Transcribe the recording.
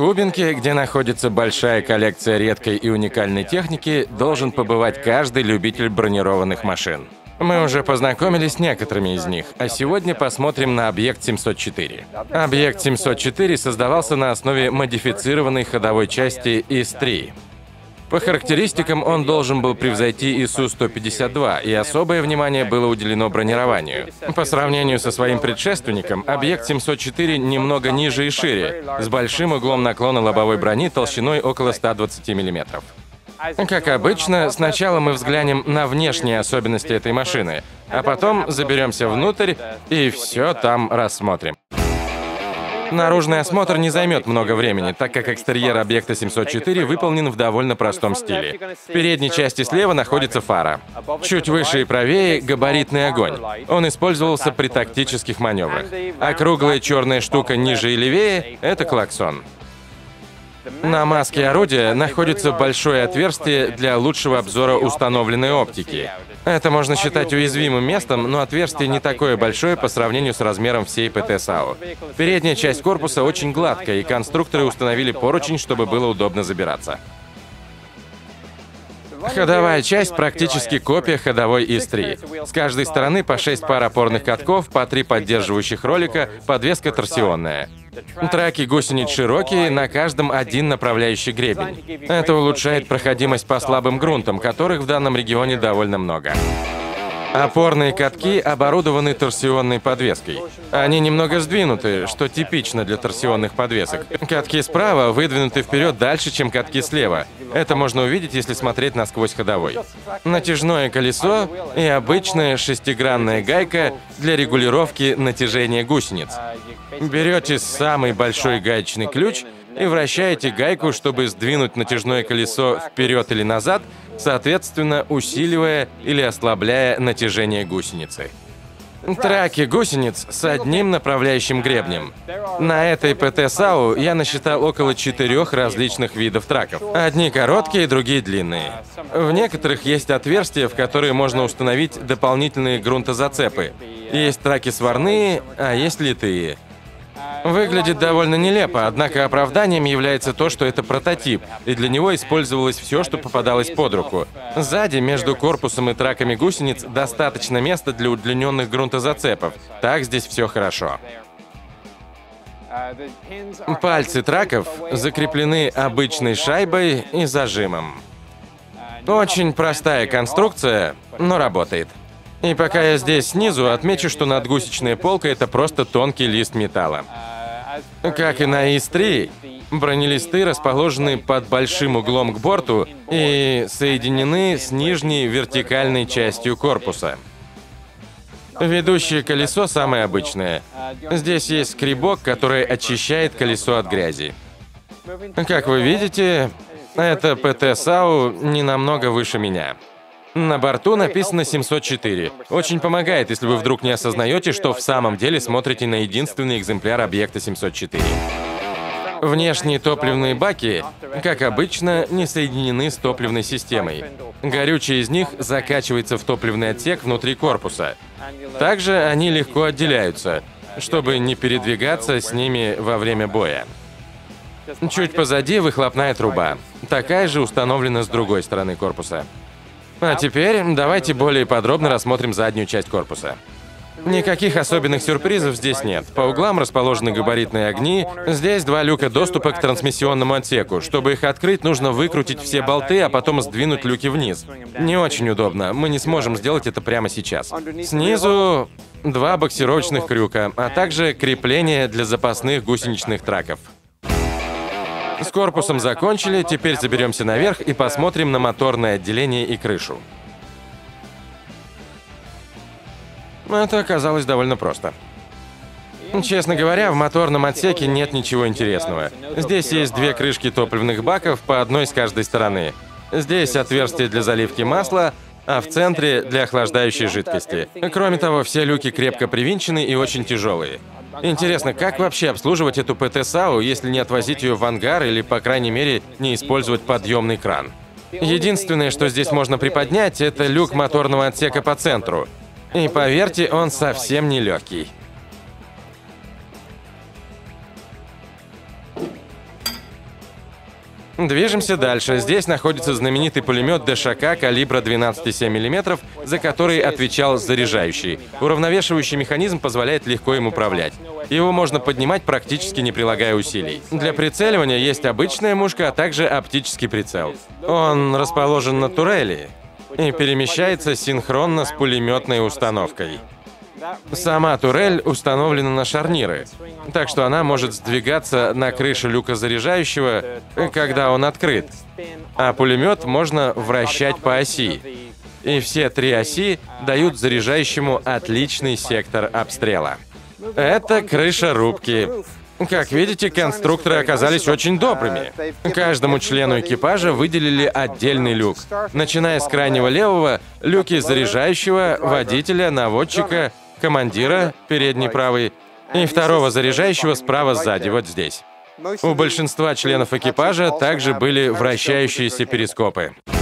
Кубинке, где находится большая коллекция редкой и уникальной техники, должен побывать каждый любитель бронированных машин. Мы уже познакомились с некоторыми из них, а сегодня посмотрим на объект 704. Объект 704 создавался на основе модифицированной ходовой части ИС-3. По характеристикам он должен был превзойти ИСУ-152, и особое внимание было уделено бронированию. По сравнению со своим предшественником, объект 704 немного ниже и шире, с большим углом наклона лобовой брони толщиной около 120 мм. Как обычно, сначала мы взглянем на внешние особенности этой машины, а потом заберемся внутрь и все там рассмотрим. Наружный осмотр не займет много времени, так как экстерьер объекта 704 выполнен в довольно простом стиле. В передней части слева находится фара. Чуть выше и правее — габаритный огонь. Он использовался при тактических маневрах. А круглая черная штука ниже и левее — это клаксон. На маске орудия находится большое отверстие для лучшего обзора установленной оптики. Это можно считать уязвимым местом, но отверстие не такое большое по сравнению с размером всей ПТ-САУ. Передняя часть корпуса очень гладкая, и конструкторы установили поручень, чтобы было удобно забираться. Ходовая часть практически копия ходовой ИС-3. С каждой стороны по 6 пар опорных катков, по 3 поддерживающих ролика, подвеска торсионная. Траки гусениц широкие, на каждом один направляющий гребень. Это улучшает проходимость по слабым грунтам, которых в данном регионе довольно много. Опорные катки оборудованы торсионной подвеской. Они немного сдвинуты, что типично для торсионных подвесок. Катки справа выдвинуты вперед дальше, чем катки слева. Это можно увидеть, если смотреть насквозь ходовой. Натяжное колесо и обычная шестигранная гайка для регулировки натяжения гусениц. Берете самый большой гаечный ключ и вращаете гайку, чтобы сдвинуть натяжное колесо вперед или назад, соответственно, усиливая или ослабляя натяжение гусеницы. Траки гусениц с одним направляющим гребнем. На этой ПТ-САУ я насчитал около 4 различных видов траков. Одни короткие, другие длинные. В некоторых есть отверстия, в которые можно установить дополнительные грунтозацепы. Есть траки сварные, а есть литые. Выглядит довольно нелепо, однако оправданием является то, что это прототип, и для него использовалось все, что попадалось под руку. Сзади, между корпусом и траками гусениц, достаточно места для удлиненных грунтозацепов. Так здесь все хорошо. Пальцы траков закреплены обычной шайбой и зажимом. Очень простая конструкция, но работает. И пока я здесь снизу, отмечу, что надгусечная полка — это просто тонкий лист металла. Как и на ИС-3, бронелисты расположены под большим углом к борту и соединены с нижней вертикальной частью корпуса. Ведущее колесо самое обычное. Здесь есть скребок, который очищает колесо от грязи. Как вы видите, эта ПТ-САУ не намного выше меня. На борту написано 704. Очень помогает, если вы вдруг не осознаете, что в самом деле смотрите на единственный экземпляр объекта 704. Внешние топливные баки, как обычно, не соединены с топливной системой. Горючее из них закачивается в топливный отсек внутри корпуса. Также они легко отделяются, чтобы не передвигаться с ними во время боя. Чуть позади выхлопная труба. Такая же установлена с другой стороны корпуса. А теперь давайте более подробно рассмотрим заднюю часть корпуса. Никаких особенных сюрпризов здесь нет. По углам расположены габаритные огни. Здесь 2 люка доступа к трансмиссионному отсеку. Чтобы их открыть, нужно выкрутить все болты, а потом сдвинуть люки вниз. Не очень удобно. Мы не сможем сделать это прямо сейчас. Снизу 2 боксировочных крюка, а также крепление для запасных гусеничных траков. С корпусом закончили, теперь заберемся наверх и посмотрим на моторное отделение и крышу. Это оказалось довольно просто. Честно говоря, в моторном отсеке нет ничего интересного. Здесь есть 2 крышки топливных баков, по одной с каждой стороны. Здесь отверстие для заливки масла, а в центре для охлаждающей жидкости. Кроме того, все люки крепко привинчены и очень тяжелые. Интересно, как вообще обслуживать эту ПТ-САУ, если не отвозить ее в ангар или, по крайней мере, не использовать подъемный кран? Единственное, что здесь можно приподнять, это люк моторного отсека по центру. И поверьте, он совсем не легкий. Движемся дальше. Здесь находится знаменитый пулемет ДШК калибра 12,7 мм, за который отвечал заряжающий. Уравновешивающий механизм позволяет легко им управлять. Его можно поднимать, практически не прилагая усилий. Для прицеливания есть обычная мушка, а также оптический прицел. Он расположен на турели и перемещается синхронно с пулеметной установкой. Сама турель установлена на шарниры, так что она может сдвигаться на крыше люка заряжающего, когда он открыт. А пулемет можно вращать по оси. И все 3 оси дают заряжающему отличный сектор обстрела. Это крыша рубки. Как видите, конструкторы оказались очень добрыми. Каждому члену экипажа выделили отдельный люк. Начиная с крайнего левого, люки заряжающего, водителя, наводчика, командира, передний правый, и второго заряжающего справа сзади, вот здесь. У большинства членов экипажа также были вращающиеся перископы.